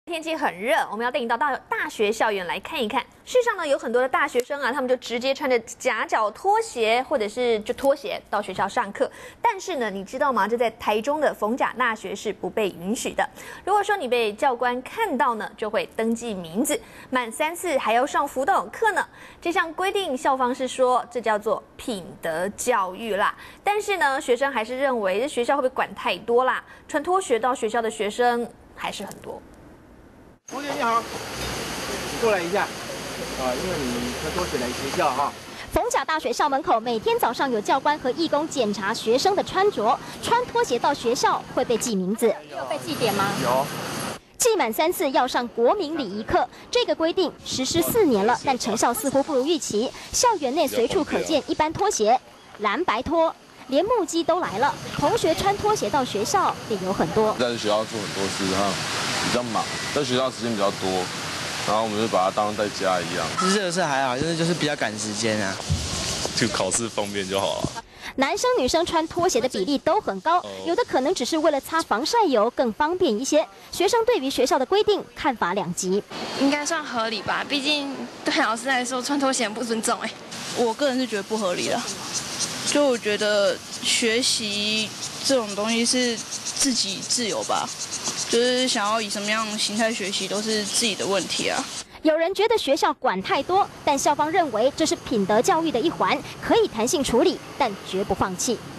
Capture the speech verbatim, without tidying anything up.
天气很热，我们要带你到大大学校园来看一看。事实上呢，有很多的大学生啊，他们就直接穿着夹脚拖鞋，或者是就拖鞋到学校上课。但是呢，你知道吗？这在台中的逢甲大学是不被允许的。如果说你被教官看到呢，就会登记名字，满三次还要上辅导课呢。这项规定，校方是说这叫做品德教育啦。但是呢，学生还是认为这学校会不会管太多啦？穿拖鞋到学校的学生还是很多。 同学你好，你过来一下啊，因为你穿拖鞋来学校哈。 逢甲大学校门口每天早上有教官和义工检查学生的穿着，穿拖鞋到学校会被记名字。有被记点吗？ 有。 记满三次要上国民礼仪课，这个规定实施四年了，但成效似乎不如预期。校园内随处可见一般拖鞋，蓝白拖。 连木屐都来了，同学穿拖鞋到学校也有很多。 在学校做很多事，哈，比较忙，在学校时间比较多，然后我们就把它当在家一样。 这个是还好，就是就是比较赶时间啊， 就考试方便就好了。 男生女生穿拖鞋的比例都很高，有的可能只是为了擦防晒油更方便一些。学生对于学校的规定看法两极， 应该算合理吧，毕竟对老师来说穿拖鞋很不尊重哎。 我个人是觉得不合理的。 就我觉得学习这种东西是自己自由吧，就是想要以什么样的形态学习都是自己的问题啊。 有人觉得学校管太多，但校方认为这是品德教育的一环，可以弹性处理，但绝不放弃。